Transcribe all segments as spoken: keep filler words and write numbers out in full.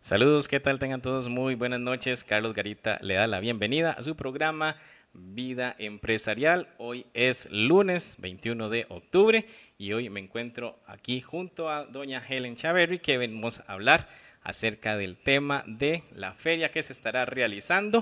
Saludos, ¿qué tal? Tengan todos muy buenas noches. Carlos Garita le da la bienvenida a su programa Vida Empresarial. Hoy es lunes veintiuno de octubre y hoy me encuentro aquí junto a doña Helen Chaverri, que venimos a hablar acerca del tema de la feria que se estará realizando,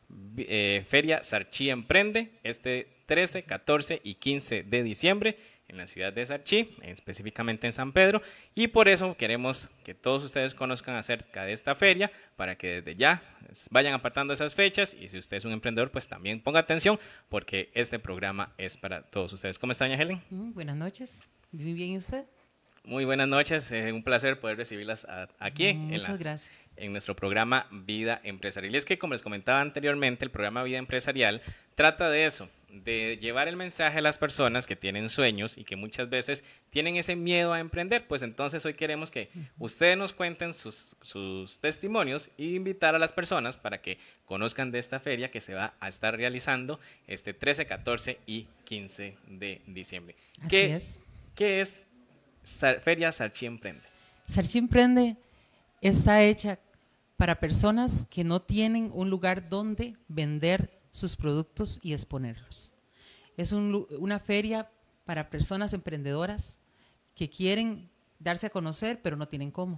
eh, Feria Sarchí Emprende, este trece, catorce y quince de diciembre en la ciudad de Sarchí, específicamente en San Pedro, y por eso queremos que todos ustedes conozcan acerca de esta feria, para que desde ya vayan apartando esas fechas, y si usted es un emprendedor, pues también ponga atención, porque este programa es para todos ustedes. ¿Cómo está, doña Helen? Mm, buenas noches, muy bien, ¿y usted? Muy buenas noches, es un placer poder recibirlas a, aquí Muchas en, las, gracias. en nuestro programa Vida Empresarial. Y es que, como les comentaba anteriormente, el programa Vida Empresarial trata de eso, de llevar el mensaje a las personas que tienen sueños y que muchas veces tienen ese miedo a emprender. Pues entonces hoy queremos que ustedes nos cuenten sus, sus testimonios e invitar a las personas para que conozcan de esta feria que se va a estar realizando este trece, catorce y quince de diciembre. Así ¿Qué, es. ¿Qué es Feria Sarchí Emprende? Sarchí Emprende está hecha para personas que no tienen un lugar donde vender sus productos y exponerlos. Es un, una feria para personas emprendedoras que quieren darse a conocer, pero no tienen cómo.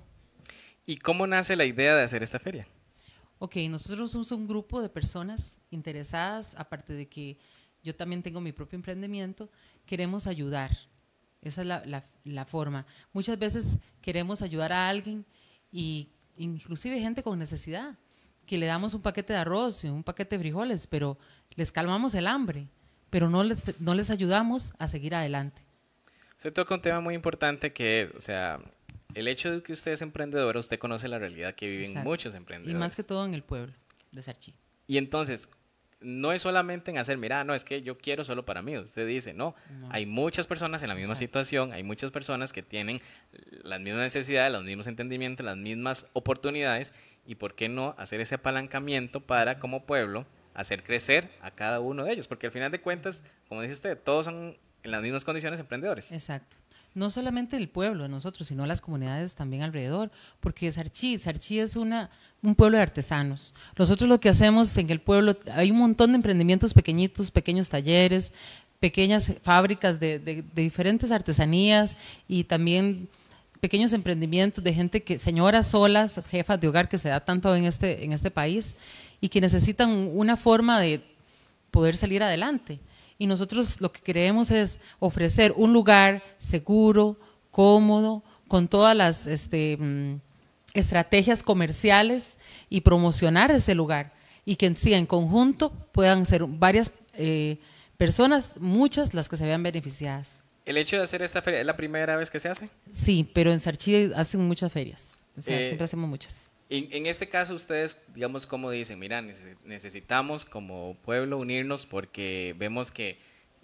¿Y cómo nace la idea de hacer esta feria? Ok, nosotros somos un grupo de personas interesadas, aparte de que yo también tengo mi propio emprendimiento, queremos ayudar. Esa es la, la, la forma. Muchas veces queremos ayudar a alguien, y inclusive gente con necesidad, que le damos un paquete de arroz y un paquete de frijoles, pero les calmamos el hambre, pero no les, no les ayudamos a seguir adelante. Usted toca un tema muy importante que, o sea, el hecho de que usted es emprendedora, usted conoce la realidad que viven Exacto. muchos emprendedores. Y más que todo en el pueblo de Sarchí. Y entonces, no es solamente en hacer, mira, no, es que yo quiero solo para mí. Usted dice, no, no. Hay muchas personas en la misma Exacto. situación, hay muchas personas que tienen las mismas necesidades, los mismos entendimientos, las mismas oportunidades, y por qué no hacer ese apalancamiento para, como pueblo, hacer crecer a cada uno de ellos, porque al final de cuentas, como dice usted, todos son en las mismas condiciones emprendedores. Exacto. No solamente el pueblo de nosotros, sino las comunidades también alrededor, porque Sarchí, Sarchí es una, un pueblo de artesanos. Nosotros lo que hacemos en el pueblo, hay un montón de emprendimientos pequeñitos, pequeños talleres, pequeñas fábricas de, de, de diferentes artesanías, y también pequeños emprendimientos de gente que, señoras solas, jefas de hogar, que se da tanto en este, en este país, y que necesitan una forma de poder salir adelante. Y nosotros lo que queremos es ofrecer un lugar seguro, cómodo, con todas las este, estrategias comerciales, y promocionar ese lugar, y que en sí, en conjunto, puedan ser varias eh, personas, muchas las que se vean beneficiadas. ¿El hecho de hacer esta feria es la primera vez que se hace? Sí, pero en Sarchí hacen muchas ferias, o sea, eh, siempre hacemos muchas. En, en este caso ustedes, digamos, como dicen, mira, necesitamos como pueblo unirnos porque vemos que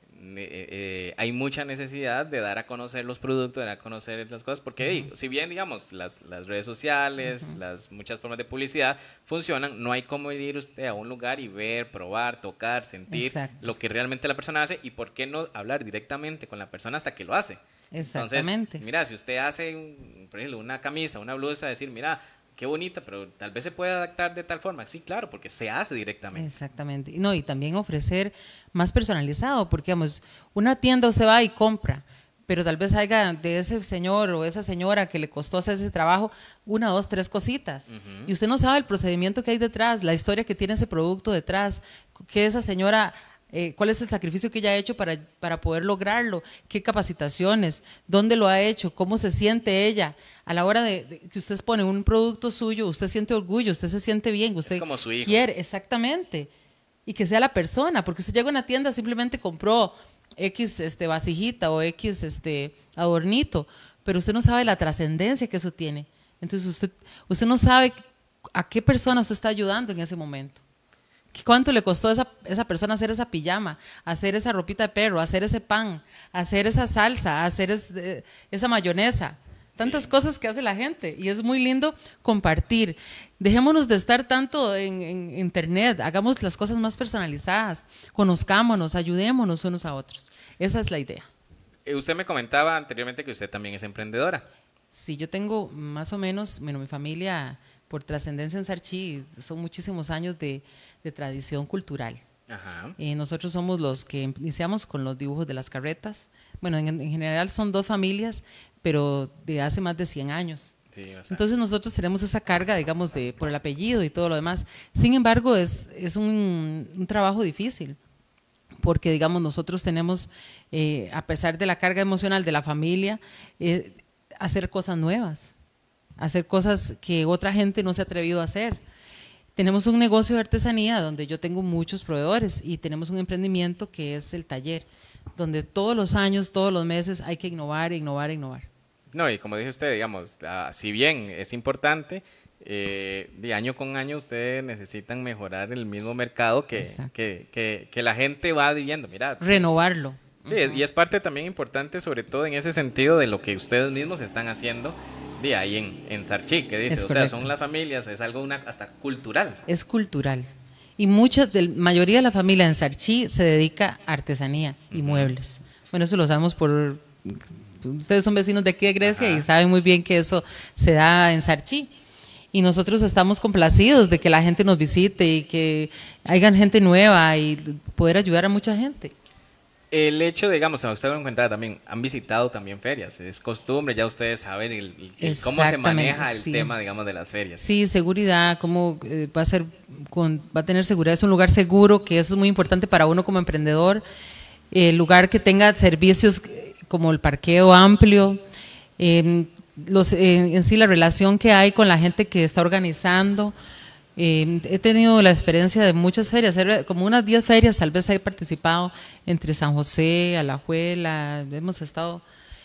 eh, eh, hay mucha necesidad de dar a conocer los productos, de dar a conocer las cosas, porque uh-huh. si bien, digamos, las, las redes sociales, uh-huh. las muchas formas de publicidad funcionan, no hay como ir usted a un lugar y ver, probar, tocar, sentir Exacto. lo que realmente la persona hace, y por qué no hablar directamente con la persona hasta que lo hace. Exactamente. Entonces, mira, si usted hace, un, por ejemplo, una camisa, una blusa, decir, mira, qué bonita, pero tal vez se puede adaptar de tal forma. Sí, claro, porque se hace directamente. Exactamente. No, y también ofrecer más personalizado, porque, digamos, una tienda usted va y compra, pero tal vez haya de ese señor o esa señora que le costó hacer ese trabajo una, dos, tres cositas. Uh-huh. Y usted no sabe el procedimiento que hay detrás, la historia que tiene ese producto detrás, que esa señora... Eh, cuál es el sacrificio que ella ha hecho para, para poder lograrlo, qué capacitaciones, dónde lo ha hecho, cómo se siente ella. A la hora de, de que usted pone un producto suyo, usted siente orgullo, usted se siente bien, usted es como su hijo. Quiere, exactamente, y que sea la persona, porque usted llega a una tienda, simplemente compró X este, vasijita o X este, adornito, pero usted no sabe la trascendencia que eso tiene. Entonces usted, usted no sabe a qué persona usted está ayudando en ese momento. ¿Cuánto le costó a esa, esa persona hacer esa pijama, hacer esa ropita de perro, hacer ese pan, hacer esa salsa, hacer es, eh, esa mayonesa? Tantas sí. cosas que hace la gente, y es muy lindo compartir. Dejémonos de estar tanto en, en internet, hagamos las cosas más personalizadas, conozcámonos, ayudémonos unos a otros. Esa es la idea. Eh, usted me comentaba anteriormente que usted también es emprendedora. Sí, yo tengo más o menos, bueno, mi familia por trascendencia en Sarchí, son muchísimos años de, de tradición cultural. Ajá. Eh, nosotros somos los que iniciamos con los dibujos de las carretas. Bueno, en, en general son dos familias, pero de hace más de cien años. Sí, entonces nosotros tenemos esa carga, digamos, de por el apellido y todo lo demás. Sin embargo, es, es un, un trabajo difícil, porque, digamos, nosotros tenemos, eh, a pesar de la carga emocional de la familia, eh, hacer cosas nuevas, hacer cosas que otra gente no se ha atrevido a hacer. Tenemos un negocio de artesanía donde yo tengo muchos proveedores y tenemos un emprendimiento que es el taller, donde todos los años, todos los meses hay que innovar, innovar, innovar. No, y como dice usted, digamos, uh, si bien es importante, eh, de año con año ustedes necesitan mejorar el mismo mercado que, que, que, que la gente va viviendo. Mira, renovarlo. Sí, uh-huh. Y es parte también importante, sobre todo en ese sentido, de lo que ustedes mismos están haciendo de ahí en, en Sarchí, que dice, o sea, son las familias, es algo una, hasta cultural. Es cultural. Y mucha, de, mayoría de la familia en Sarchí se dedica a artesanía y uh-huh. muebles. Bueno, eso lo sabemos por... Ustedes son vecinos de aquí de Grecia Ajá. y saben muy bien que eso se da en Sarchí. Y nosotros estamos complacidos de que la gente nos visite y que haya gente nueva y poder ayudar a mucha gente. El hecho, digamos, usted lo comentaba también, han visitado también ferias, es costumbre, ya ustedes saben el, el, cómo se maneja el sí. tema, digamos, de las ferias. Sí, seguridad, cómo eh, va a ser, con, va a tener seguridad, es un lugar seguro, que eso es muy importante para uno como emprendedor, el eh, lugar que tenga servicios como el parqueo amplio, eh, los, eh, en sí la relación que hay con la gente que está organizando. Eh, he tenido la experiencia de muchas ferias, como unas diez ferias tal vez he participado entre San José, Alajuela, hemos estado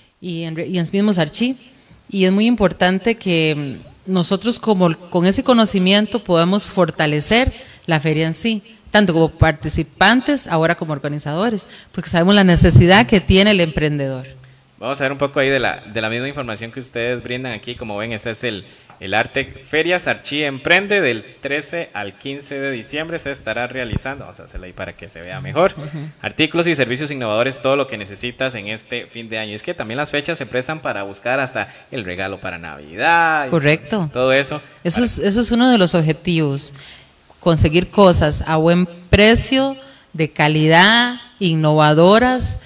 y en, y en mismo Sarchí, y es muy importante que nosotros como con ese conocimiento podamos fortalecer la feria en sí, tanto como participantes, ahora como organizadores, porque sabemos la necesidad que tiene el emprendedor. Vamos a ver un poco ahí de la, de la misma información que ustedes brindan aquí. Como ven, este es el, el Arte Feria Sarchí Emprende, del trece al quince de diciembre se estará realizando, vamos a hacerla ahí para que se vea mejor, uh-huh. artículos y servicios innovadores, todo lo que necesitas en este fin de año. Y es que también las fechas se prestan para buscar hasta el regalo para Navidad. Correcto. Todo eso. Eso es, eso es uno de los objetivos. Conseguir cosas a buen precio, de calidad, innovadoras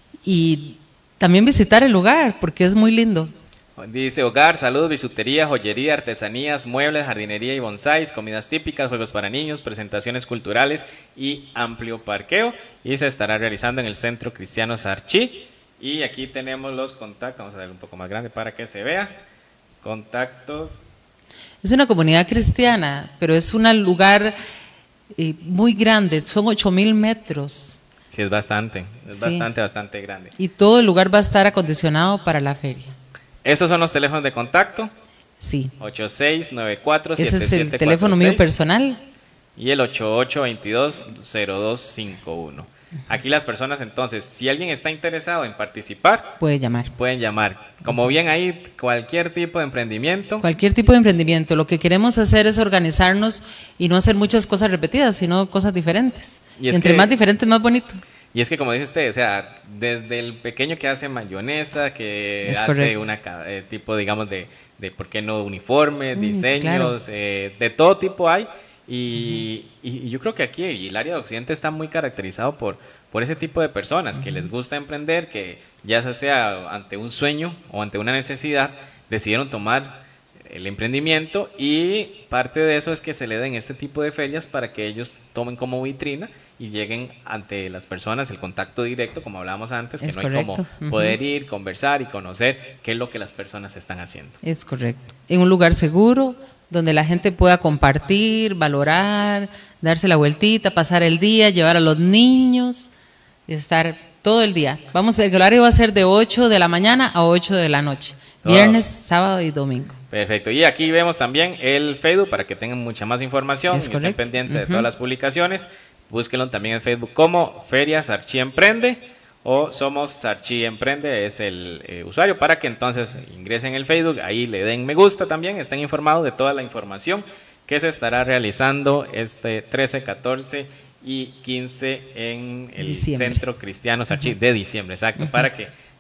y también visitar el lugar porque es muy lindo. Dice hogar, salud, bisutería, joyería, artesanías, muebles, jardinería y bonsáis, comidas típicas, juegos para niños, presentaciones culturales y amplio parqueo. Y se estará realizando en el Centro Cristiano Sarchí. Y aquí tenemos los contactos, vamos a ver un poco más grande para que se vea. Contactos. Es una comunidad cristiana, pero es un lugar eh, muy grande, son ocho mil metros. Sí, es bastante, es sí. bastante, bastante grande. Y todo el lugar va a estar acondicionado para la feria. ¿Estos son los teléfonos de contacto? Sí. ocho seis nueve cuatro siete siete cuatro seis. Ese es el teléfono mío personal. Y el ocho ocho dos dos cero dos cinco uno. Aquí las personas, entonces, si alguien está interesado en participar, puede llamar. Pueden llamar. Como bien ahí, cualquier tipo de emprendimiento. Cualquier tipo de emprendimiento. Lo que queremos hacer es organizarnos y no hacer muchas cosas repetidas, sino cosas diferentes. Y es Entre que, más diferentes, más bonito. Y es que, como dice usted, o sea, desde el pequeño que hace mayonesa, que es hace correcto. una eh, tipo, digamos, de, de, ¿por qué no? Uniformes, mm, diseños, claro. eh, de todo tipo hay. Y, uh-huh. y yo creo que aquí el área de Occidente está muy caracterizado por, por ese tipo de personas uh-huh. que les gusta emprender, que ya sea ante un sueño o ante una necesidad, decidieron tomar el emprendimiento, y parte de eso es que se le den este tipo de ferias para que ellos tomen como vitrina y lleguen ante las personas, el contacto directo, como hablábamos antes, que es no correcto. hay como uh-huh. poder ir, conversar y conocer qué es lo que las personas están haciendo. Es correcto. En un lugar seguro, donde la gente pueda compartir, valorar, darse la vueltita, pasar el día, llevar a los niños, estar todo el día. Vamos, el horario va a ser de ocho de la mañana a ocho de la noche, viernes, oh. sábado y domingo. Perfecto. Y aquí vemos también el Facebook para que tengan mucha más información, es y correcto. estén pendientes uh-huh. de todas las publicaciones. Búsquenlo también en Facebook como Feria Sarchí Emprende o Somos Sarchí Emprende, es el eh, usuario, para que entonces ingresen el Facebook, ahí le den me gusta también, estén informados de toda la información que se estará realizando este trece, catorce y quince en el diciembre. Centro Cristiano Sarchí uh-huh. de diciembre, exacto, uh-huh. para que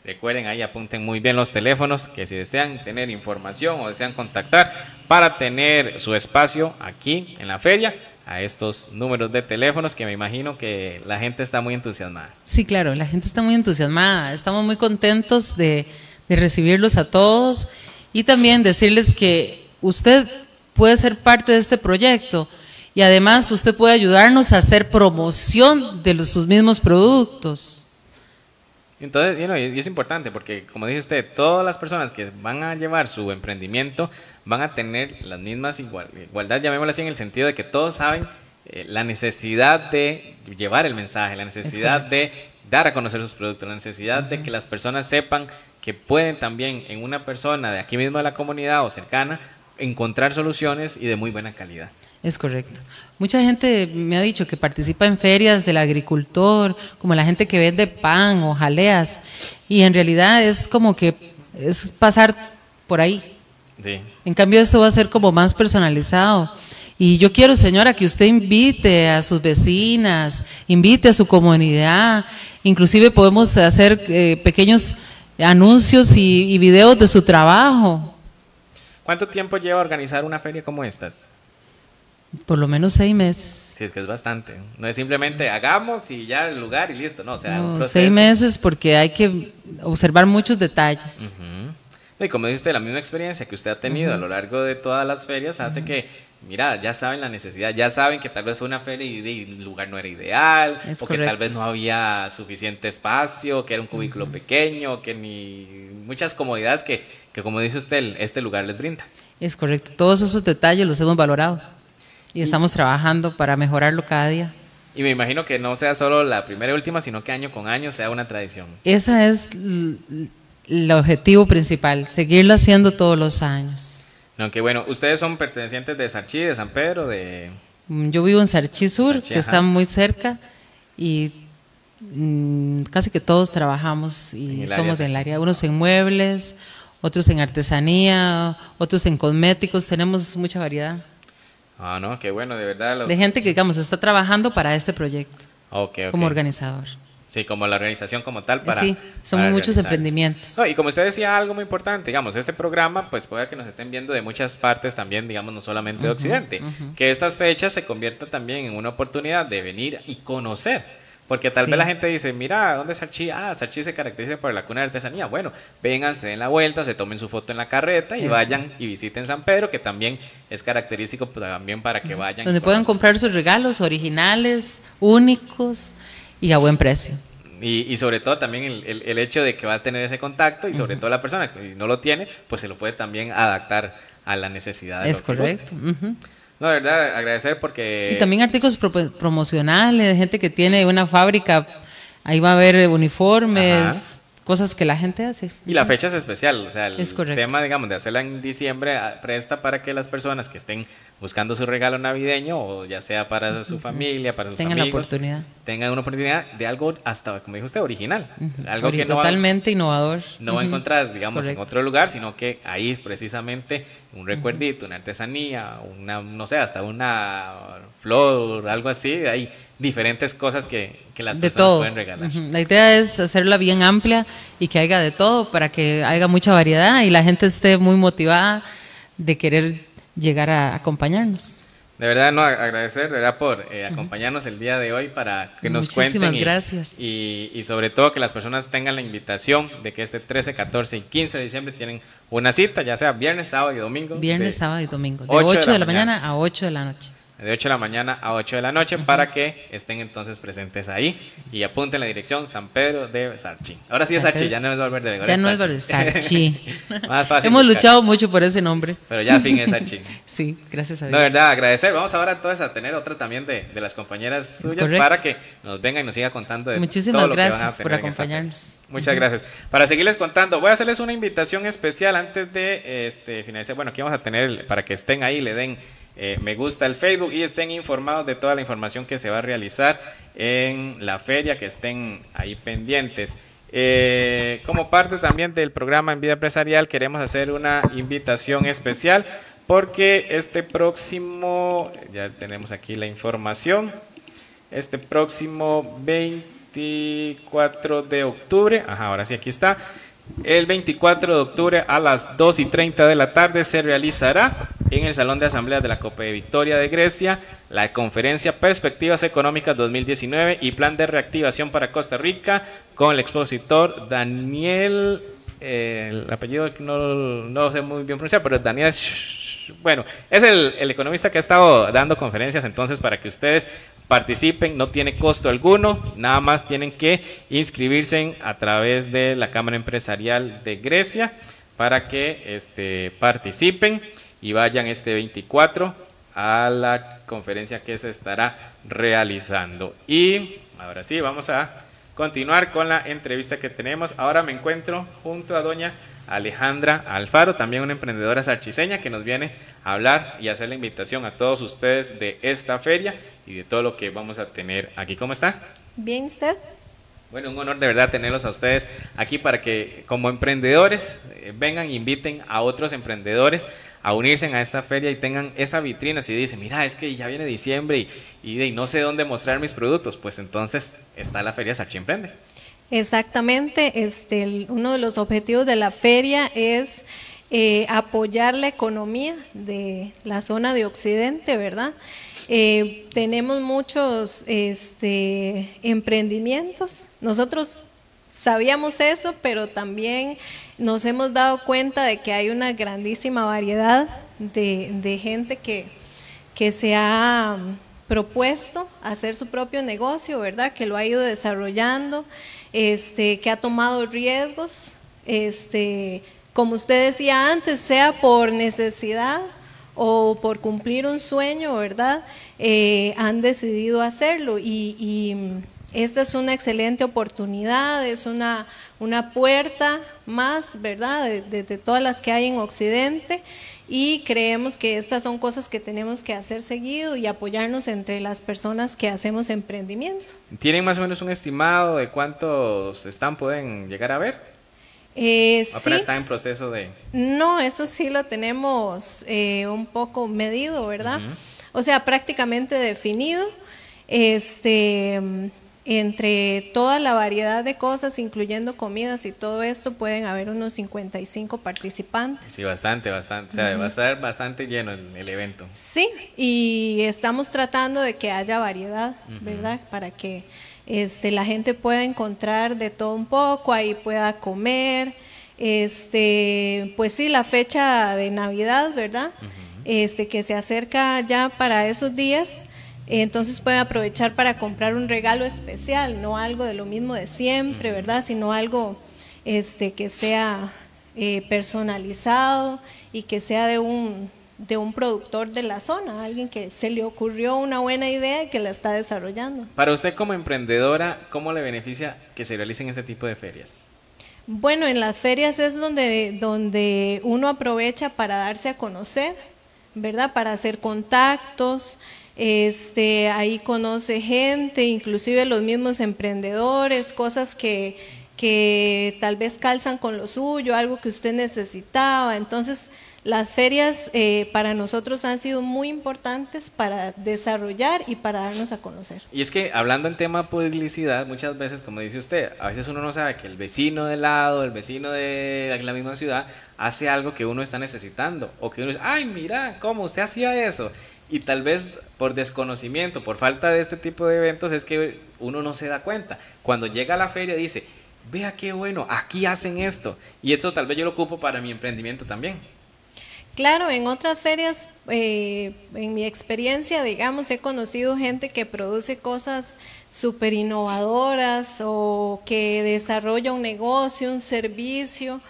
Recuerden, ahí apunten muy bien los teléfonos, que si desean tener información o desean contactar para tener su espacio aquí en la feria, a estos números de teléfonos, que me imagino que la gente está muy entusiasmada. Sí, claro, la gente está muy entusiasmada, estamos muy contentos de, de recibirlos a todos y también decirles que usted puede ser parte de este proyecto y además usted puede ayudarnos a hacer promoción de los, sus mismos productos. Entonces, you know, y es importante porque, como dice usted, todas las personas que van a llevar su emprendimiento van a tener las mismas igual, igualdad, llamémoslo así, en el sentido de que todos saben eh, la necesidad de llevar el mensaje, la necesidad de dar a conocer sus productos, la necesidad uh-huh. de que las personas sepan que pueden también en una persona de aquí mismo de la comunidad o cercana encontrar soluciones y de muy buena calidad. Es correcto. Mucha gente me ha dicho que participa en ferias del agricultor, como la gente que vende pan o jaleas, y en realidad es como que es pasar por ahí. Sí. En cambio esto va a ser como más personalizado. Y yo quiero, señora, que usted invite a sus vecinas, invite a su comunidad, inclusive podemos hacer eh, pequeños anuncios y, y videos de su trabajo. ¿Cuánto tiempo lleva organizar una feria como estas? Por lo menos seis meses. Sí, es que es bastante. No es simplemente hagamos y ya el lugar y listo, no, o sea, no, un proceso. Seis meses porque hay que observar muchos detalles. Uh-huh. Y como dice usted, la misma experiencia que usted ha tenido uh-huh. a lo largo de todas las ferias hace uh-huh. que, mira, ya saben la necesidad, ya saben que tal vez fue una feria y, y el lugar no era ideal, es o correcto. que tal vez no había suficiente espacio, que era un cubículo uh-huh. pequeño, que ni muchas comodidades que, que, como dice usted, este lugar les brinda. Es correcto, todos esos detalles los hemos valorado. Y estamos trabajando para mejorarlo cada día. Y me imagino que no sea solo la primera y última, sino que año con año sea una tradición. Ese es el objetivo principal, seguirlo haciendo todos los años. No, que bueno, ustedes son pertenecientes de Sarchí, de San Pedro, de... Yo vivo en Sarchí Sur, Sarchí, que ajá. está muy cerca, y mmm, casi que todos trabajamos y somos del área, unos en muebles, otros en artesanía, otros en cosméticos, tenemos mucha variedad. Ah, no, qué bueno, de verdad. Los... De gente que, digamos, está trabajando para este proyecto, okay, okay. como organizador. Sí, como la organización como tal para... Sí, son para muchos organizar. emprendimientos. No, y como usted decía, algo muy importante, digamos, este programa, pues puede que nos estén viendo de muchas partes también, digamos, no solamente de uh-huh, Occidente, uh-huh. que estas fechas se conviertan también en una oportunidad de venir y conocer. Porque tal sí. vez la gente dice, mira, ¿dónde es Sarchí? Ah, Sarchí se caracteriza por la cuna de artesanía. Bueno, vengan, se den la vuelta, se tomen su foto en la carreta y sí. vayan y visiten San Pedro, que también es característico también para que vayan. Donde puedan comprar sus regalos originales, únicos y a buen precio. Y, y sobre todo también el, el, el hecho de que va a tener ese contacto y sobre uh-huh. todo la persona que no lo tiene, pues se lo puede también adaptar a la necesidad de es lo que correcto. Uh-huh. No, de verdad, agradecer porque... Y también artículos pro promocionales, gente que tiene una fábrica, ahí va a haber uniformes, ajá. cosas que la gente hace. Y la fecha es especial, o sea, el es tema, digamos, de hacerla en diciembre presta para que las personas que estén buscando su regalo navideño, o ya sea para su familia, para sus tengan amigos, la oportunidad. tengan una oportunidad de algo hasta, como dijo usted, original. Uh-huh. Algo Ori que no totalmente va a, innovador. No uh-huh. va a encontrar, digamos, en otro lugar, sino que ahí precisamente un recuerdito, uh-huh. una artesanía, una, no sé, hasta una flor, algo así, hay diferentes cosas que, que las de personas todo. pueden regalar. Uh-huh. La idea es hacerla bien amplia y que haya de todo para que haya mucha variedad y la gente esté muy motivada de querer llegar a acompañarnos. De verdad, no, agradecer de verdad por eh, acompañarnos uh-huh. el día de hoy para que nos Muchísimas cuenten. Y, gracias. Y, y sobre todo que las personas tengan la invitación de que este trece, catorce y quince de diciembre tienen una cita, ya sea viernes, sábado y domingo. Viernes, sábado y domingo. De ocho de la mañana a ocho de la noche. De ocho de la mañana a ocho de la noche uh-huh. para que estén entonces presentes ahí y apunten la dirección San Pedro de Sarchí. Ahora sí es Sarchí, ya no es Valverde de Ya no es Valverde, Sarchí. Más fácil. Hemos buscar. luchado mucho por ese nombre. Pero ya al fin es Sarchí. Sí, gracias a Dios. No, de verdad, agradecer. Vamos ahora entonces a tener otra también de, de las compañeras suyas correcto. Para que nos venga y nos siga contando de Muchísimas todo lo gracias que van a tener por acompañarnos. Muchas uh-huh. gracias. Para seguirles contando, voy a hacerles una invitación especial antes de este, finalizar. Bueno, aquí vamos a tener para que estén ahí, le den Eh, me gusta el Facebook y estén informados de toda la información que se va a realizar en la feria, que estén ahí pendientes. Eh, como parte también del programa En Vida Empresarial queremos hacer una invitación especial porque este próximo, ya tenemos aquí la información, este próximo veinte veinticuatro de octubre, ajá, ahora sí, aquí está. El veinticuatro de octubre a las dos y treinta de la tarde se realizará en el Salón de Asambleas de la Copa de Victoria de Grecia la conferencia Perspectivas Económicas dos mil diecinueve y Plan de Reactivación para Costa Rica con el expositor Daniel, eh, el apellido no, no lo sé muy bien pronunciar, pero Daniel, bueno, es el, el economista que ha estado dando conferencias, entonces para que ustedes participen, no tiene costo alguno, nada más tienen que inscribirse a través de la Cámara Empresarial de Grecia para que este, participen y vayan este veinticuatro a la conferencia que se estará realizando. Y ahora sí, vamos a continuar con la entrevista que tenemos. Ahora me encuentro junto a doña Alejandra Alfaro, también una emprendedora sarchiseña que nos viene a hablar y hacer la invitación a todos ustedes de esta feria y de todo lo que vamos a tener aquí. ¿Cómo está? Bien, ¿usted? Bueno, un honor de verdad tenerlos a ustedes aquí para que como emprendedores eh, vengan e inviten a otros emprendedores a unirse a esta feria y tengan esa vitrina. Si dicen, mira, es que ya viene diciembre y, y, y no sé dónde mostrar mis productos, pues entonces está la Feria Sarchi Emprende. Exactamente, este, el, uno de los objetivos de la feria es eh, apoyar la economía de la zona de Occidente, ¿verdad? Eh, tenemos muchos este, emprendimientos, nosotros sabíamos eso, pero también nos hemos dado cuenta de que hay una grandísima variedad de, de gente que, que se ha propuesto hacer su propio negocio, ¿verdad? Que lo ha ido desarrollando, este, que ha tomado riesgos, este, como usted decía antes, sea por necesidad o por cumplir un sueño, ¿verdad? Eh, han decidido hacerlo y, y esta es una excelente oportunidad, es una, una puerta más, ¿verdad? De, de, de todas las que hay en Occidente y creemos que estas son cosas que tenemos que hacer seguido y apoyarnos entre las personas que hacemos emprendimiento. ¿Tienen más o menos un estimado de cuántos están pueden llegar a ver? Eh, ¿Apenas sí. está en proceso de...? No, eso sí lo tenemos eh, un poco medido, ¿verdad? Uh-huh. O sea, prácticamente definido, este, entre toda la variedad de cosas, incluyendo comidas y todo esto, pueden haber unos cincuenta y cinco participantes. Sí, bastante, bastante, o sea, uh-huh. va a estar bastante lleno el, el evento. Sí, y estamos tratando de que haya variedad, uh-huh. ¿verdad? Para que Este, la gente pueda encontrar de todo un poco, ahí pueda comer, este, pues sí, la fecha de Navidad, ¿verdad? Uh-huh. Este, que se acerca ya para esos días, entonces puede aprovechar para comprar un regalo especial, no algo de lo mismo de siempre, uh-huh. ¿verdad? Sino algo este, que sea eh, personalizado y que sea de un... de un productor de la zona, alguien que se le ocurrió una buena idea y que la está desarrollando. Para usted como emprendedora, ¿cómo le beneficia que se realicen este tipo de ferias? Bueno, en las ferias es donde, donde uno aprovecha para darse a conocer, ¿verdad? Para hacer contactos, este, ahí conoce gente, inclusive los mismos emprendedores, cosas que, que tal vez calzan con lo suyo, algo que usted necesitaba, entonces las ferias eh, para nosotros han sido muy importantes para desarrollar y para darnos a conocer. Y es que hablando en tema publicidad, muchas veces, como dice usted, a veces uno no sabe que el vecino de lado, el vecino de la misma ciudad, hace algo que uno está necesitando, o que uno dice, ay, mira, ¿cómo usted hacía eso? Y tal vez por desconocimiento, por falta de este tipo de eventos, es que uno no se da cuenta. Cuando llega a la feria dice, vea qué bueno, aquí hacen esto, y eso tal vez yo lo ocupo para mi emprendimiento también. Claro, en otras ferias, eh, en mi experiencia, digamos, he conocido gente que produce cosas súper innovadoras o que desarrolla un negocio, un servicio,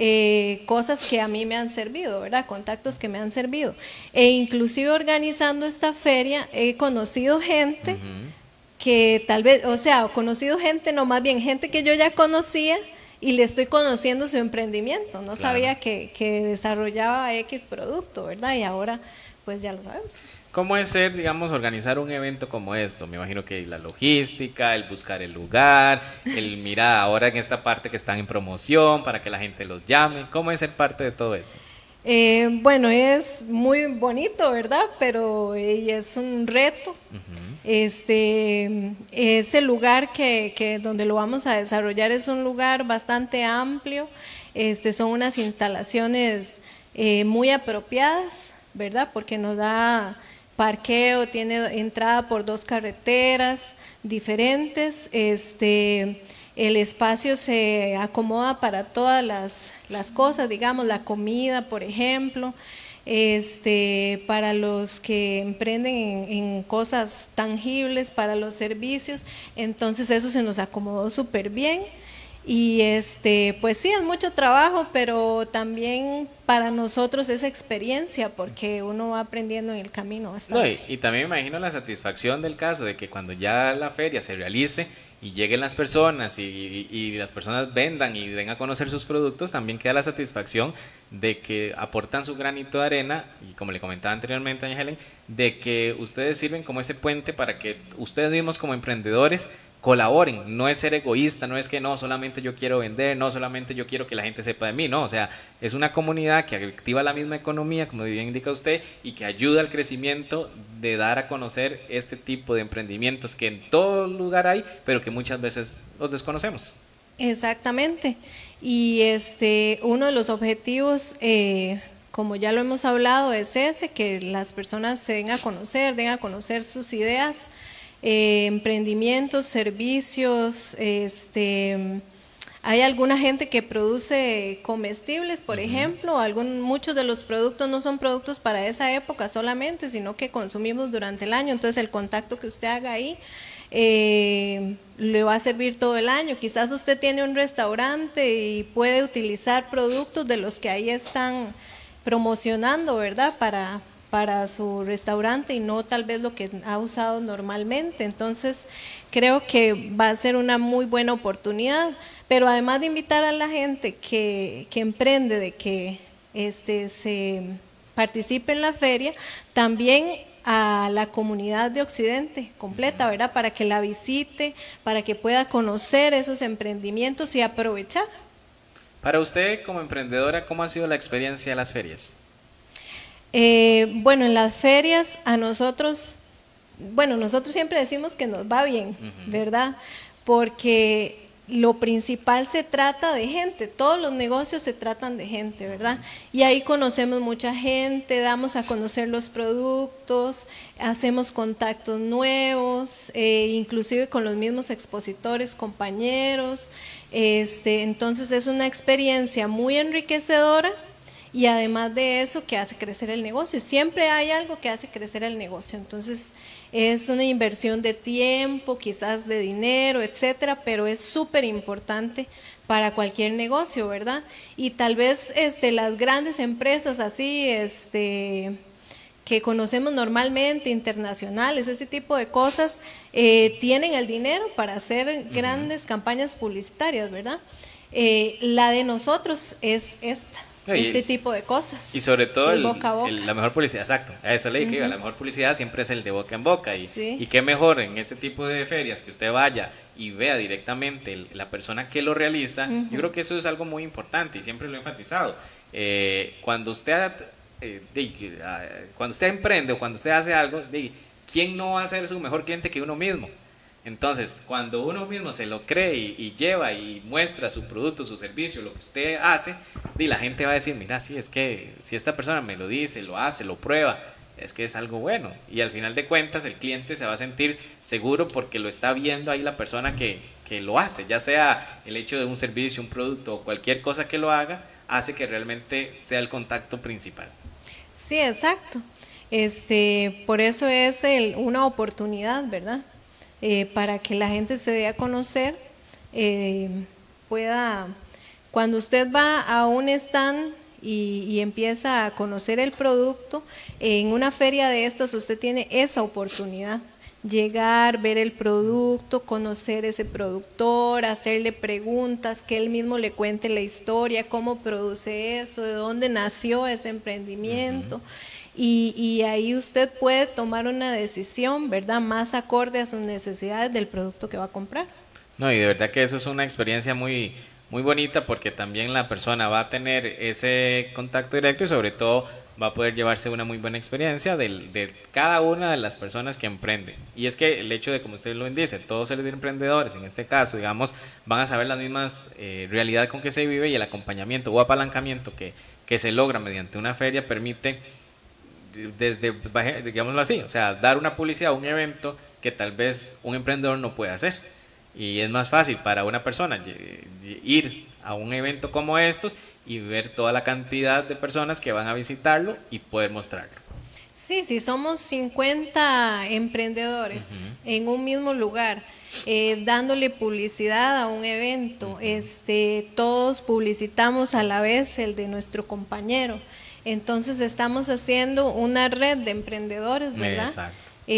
eh, cosas que a mí me han servido, ¿verdad? Contactos que me han servido. E inclusive organizando esta feria he conocido gente uh-huh. que tal vez, o sea, he conocido gente, no más bien gente que yo ya conocía, y le estoy conociendo su emprendimiento, no claro. sabía que, que desarrollaba X producto, ¿verdad? Y ahora pues ya lo sabemos. ¿Cómo es ser, digamos, organizar un evento como esto? Me imagino que la logística, el buscar el lugar, el mirar ahora en esta parte que están en promoción para que la gente los llame, ¿cómo es ser parte de todo eso? Eh, bueno, es muy bonito, ¿verdad? Pero eh, es un reto. Uh-huh. Este, ese lugar que, que donde lo vamos a desarrollar es un lugar bastante amplio, este, son unas instalaciones eh, muy apropiadas, ¿verdad? Porque nos da parqueo, tiene entrada por dos carreteras diferentes, este, el espacio se acomoda para todas las, las cosas, digamos, la comida, por ejemplo, este, para los que emprenden en, en cosas tangibles, para los servicios, entonces eso se nos acomodó súper bien. Y este, pues sí, es mucho trabajo, pero también para nosotros es experiencia, porque uno va aprendiendo en el camino bastante. No, y, y también me imagino la satisfacción del caso de que cuando ya la feria se realice y lleguen las personas y, y, y las personas vendan y den a conocer sus productos, también queda la satisfacción de que aportan su granito de arena, y como le comentaba anteriormente a doña Helen, de que ustedes sirven como ese puente para que ustedes mismos como emprendedores colaboren. No es ser egoísta, no es que no, solamente yo quiero vender, no solamente yo quiero que la gente sepa de mí, no, o sea, es una comunidad que activa la misma economía, como bien indica usted, y que ayuda al crecimiento de dar a conocer este tipo de emprendimientos que en todo lugar hay, pero que muchas veces los desconocemos. Exactamente, y este, uno de los objetivos, eh, como ya lo hemos hablado, es ese, que las personas se den a conocer, den a conocer sus ideas, Eh, emprendimientos, servicios, este, hay alguna gente que produce comestibles, por uh-huh. ejemplo, algún, muchos de los productos no son productos para esa época solamente, sino que consumimos durante el año, entonces el contacto que usted haga ahí eh, le va a servir todo el año. Quizás usted tiene un restaurante y puede utilizar productos de los que ahí están promocionando, ¿verdad?, para para su restaurante y no tal vez lo que ha usado normalmente. Entonces creo que va a ser una muy buena oportunidad, pero además de invitar a la gente que, que emprende, de que este, se participe en la feria, también a la comunidad de Occidente completa, ¿verdad?, para que la visite, para que pueda conocer esos emprendimientos y aprovechar. Para usted como emprendedora, ¿cómo ha sido la experiencia de las ferias? Eh, bueno, en las ferias a nosotros, bueno, nosotros siempre decimos que nos va bien, uh-huh. ¿verdad? Porque lo principal se trata de gente, todos los negocios se tratan de gente, ¿verdad? Y ahí conocemos mucha gente, damos a conocer los productos, hacemos contactos nuevos, eh, inclusive con los mismos expositores, compañeros, este, entonces es una experiencia muy enriquecedora. Y además de eso, que hace crecer el negocio. Siempre hay algo que hace crecer el negocio. Entonces, es una inversión de tiempo, quizás de dinero, etcétera, pero es súper importante para cualquier negocio, ¿verdad? Y tal vez este, las grandes empresas así, este, que conocemos normalmente, internacionales, ese tipo de cosas, eh, tienen el dinero para hacer grandes uh-huh. campañas publicitarias, ¿verdad? Eh, la de nosotros es esta. Este y, tipo de cosas. Y sobre todo el el, boca a boca. El, la mejor publicidad, exacto, a esa ley uh-huh. que iba, la mejor publicidad siempre es el de boca en boca y, sí. y qué mejor en este tipo de ferias que usted vaya y vea directamente el, la persona que lo realiza. Uh-huh. Yo creo que eso es algo muy importante y siempre lo he enfatizado. Eh, cuando usted eh, de, cuando usted emprende o cuando usted hace algo, de, ¿quién no va a ser su mejor cliente que uno mismo? Entonces, cuando uno mismo se lo cree y, y lleva y muestra su producto, su servicio, lo que usted hace, y la gente va a decir, mira, sí, es que si esta persona me lo dice, lo hace, lo prueba, es que es algo bueno. Y al final de cuentas, el cliente se va a sentir seguro porque lo está viendo ahí la persona que, que lo hace, ya sea el hecho de un servicio, un producto o cualquier cosa que lo haga, hace que realmente sea el contacto principal. Sí, exacto. Este, por eso es el, una oportunidad, ¿verdad? Eh, para que la gente se dé a conocer, eh, pueda, cuando usted va a un stand y, y empieza a conocer el producto, en una feria de estas usted tiene esa oportunidad, llegar, ver el producto, conocer ese productor, hacerle preguntas, que él mismo le cuente la historia, cómo produce eso, de dónde nació ese emprendimiento. Uh-huh. Y, y ahí usted puede tomar una decisión, ¿verdad?, más acorde a sus necesidades del producto que va a comprar. No, y de verdad que eso es una experiencia muy, muy bonita porque también la persona va a tener ese contacto directo y sobre todo va a poder llevarse una muy buena experiencia de, de cada una de las personas que emprenden. Y es que el hecho de, como usted lo dice, todos los emprendedores, en este caso, digamos, van a saber las mismas eh, realidades con que se vive, y el acompañamiento o apalancamiento que, que se logra mediante una feria permite, desde, digámoslo así, o sea, dar una publicidad a un evento que tal vez un emprendedor no puede hacer. Y es más fácil para una persona ir a un evento como estos y ver toda la cantidad de personas que van a visitarlo y poder mostrarlo. Sí, sí, somos cincuenta emprendedores uh-huh. en un mismo lugar, eh, dándole publicidad a un evento. Uh-huh. este, todos publicitamos a la vez el de nuestro compañero. Entonces estamos haciendo una red de emprendedores, ¿verdad? Exacto.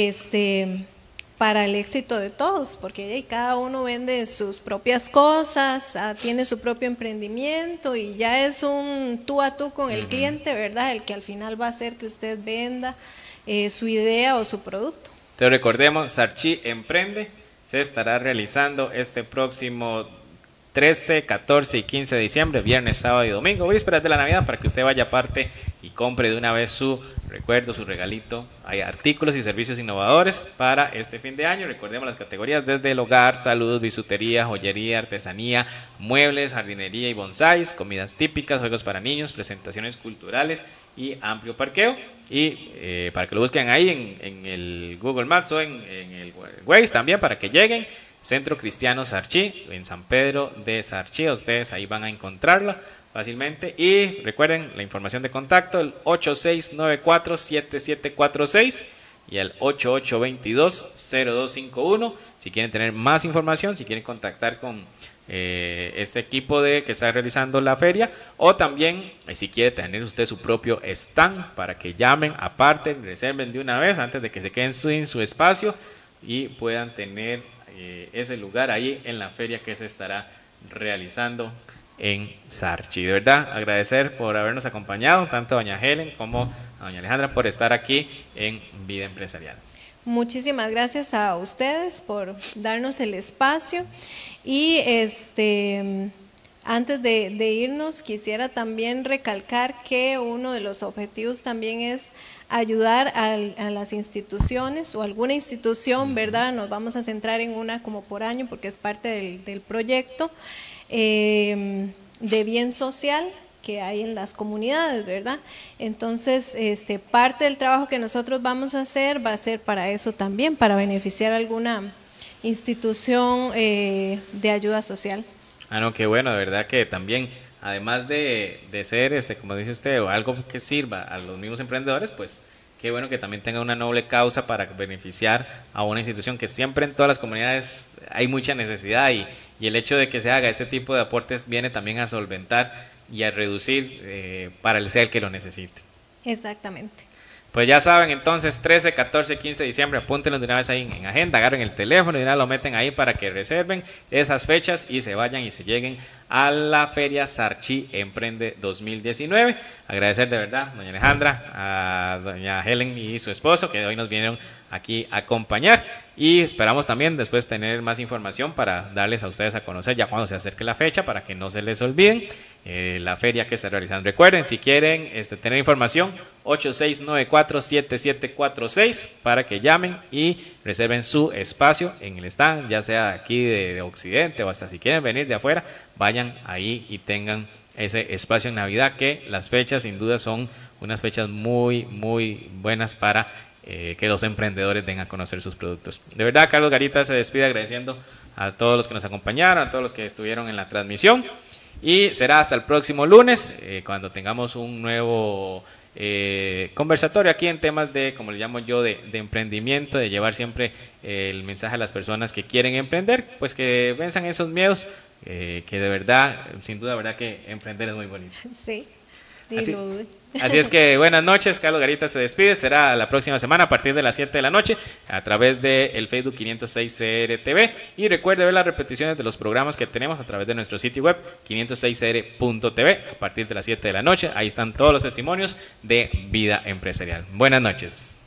Este, para el éxito de todos, porque hey, cada uno vende sus propias cosas, ah, tiene su propio emprendimiento y ya es un tú a tú con el uh-huh. cliente, ¿verdad? El que al final va a hacer que usted venda eh, su idea o su producto. Te recordemos, Sarchi Emprende se estará realizando este próximo trece, catorce y quince de diciembre, viernes, sábado y domingo, vísperas de la Navidad, para que usted vaya aparte y compre de una vez su recuerdo, su regalito. Hay artículos y servicios innovadores para este fin de año. Recordemos las categorías desde el hogar, salud, bisutería, joyería, artesanía, muebles, jardinería y bonsáis, comidas típicas, juegos para niños, presentaciones culturales y amplio parqueo. Y eh, para que lo busquen ahí en, en el Google Maps o en, en el Waze también, para que lleguen. Centro Cristiano Sarchi, en San Pedro de Sarchi, ustedes ahí van a encontrarla fácilmente. Y recuerden la información de contacto, el ocho seis nueve cuatro siete siete cuatro seis y el ocho ocho dos dos cero dos cinco uno. Si quieren tener más información, si quieren contactar con eh, este equipo de que está realizando la feria, o también eh, si quiere tener usted su propio stand, para que llamen aparte, reserven de una vez antes de que se queden sin su espacio y puedan tener Eh, ese lugar ahí en la feria que se estará realizando en Sarchi. De verdad, agradecer por habernos acompañado, tanto a doña Helen como a doña Alejandra, por estar aquí en Vida Empresarial. Muchísimas gracias a ustedes por darnos el espacio. Y este antes de, de irnos, quisiera también recalcar que uno de los objetivos también es ayudar a, a las instituciones o alguna institución, ¿verdad? Nos vamos a centrar en una como por año porque es parte del, del proyecto eh, de bien social que hay en las comunidades, ¿verdad? Entonces, este, parte del trabajo que nosotros vamos a hacer va a ser para eso también, para beneficiar a alguna institución eh, de ayuda social. Ah, no, qué bueno, de verdad que también, además de, de ser, este, como dice usted, o algo que sirva a los mismos emprendedores, pues qué bueno que también tenga una noble causa para beneficiar a una institución, que siempre en todas las comunidades hay mucha necesidad, y, y el hecho de que se haga este tipo de aportes viene también a solventar y a reducir eh, para el ser que lo necesite. Exactamente. Pues ya saben, entonces trece, catorce, quince de diciembre, apúntenlo de una vez ahí en, en agenda, agarren el teléfono y de una vez lo meten ahí para que reserven esas fechas y se vayan y se lleguen a la Feria Sarchi Emprende dos mil diecinueve. Agradecer de verdad a doña Alejandra, a doña Helen y su esposo, que hoy nos vinieron aquí a acompañar, y esperamos también después tener más información para darles a ustedes a conocer ya cuando se acerque la fecha, para que no se les olviden eh, la feria que está realizando. Recuerden, si quieren este, tener información, ocho seis nueve cuatro siete siete cuatro seis para que llamen y reserven su espacio en el stand, ya sea aquí de, de Occidente o hasta si quieren venir de afuera, vayan ahí y tengan ese espacio en Navidad, que las fechas sin duda son unas fechas muy muy buenas para eh, que los emprendedores den a conocer sus productos. De verdad, Carlos Garita se despide agradeciendo a todos los que nos acompañaron, a todos los que estuvieron en la transmisión, y será hasta el próximo lunes eh, cuando tengamos un nuevo eh, conversatorio aquí en temas de, como le llamo yo, de, de emprendimiento, de llevar siempre eh, el mensaje a las personas que quieren emprender, pues que venzan esos miedos, eh, que de verdad, sin duda, verdad que emprender es muy bonito. Sí. Así, así es que buenas noches, Carlos Garita se despide, será la próxima semana a partir de las siete de la noche a través del Facebook quinientos seis C R T V, y recuerde ver las repeticiones de los programas que tenemos a través de nuestro sitio web quinientos seis C R punto T V a partir de las siete de la noche. Ahí están todos los testimonios de Vida Empresarial. Buenas noches.